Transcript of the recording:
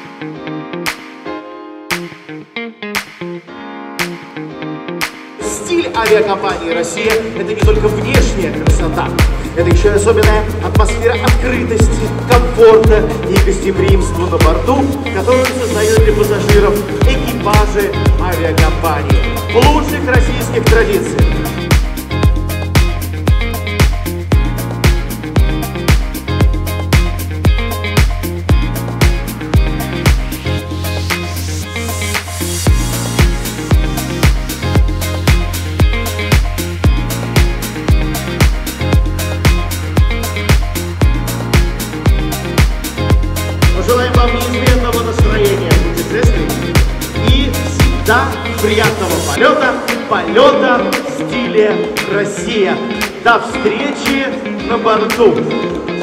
Стиль авиакомпании «Россия» — это не только внешняя красота, это еще и особенная атмосфера открытости, комфорта и гостеприимства на борту, которую создают для пассажиров экипажи авиакомпании в лучших российских традициях. Желаем вам неизменного настроения путешествий и всегда приятного полета в стиле «Россия». До встречи на борту!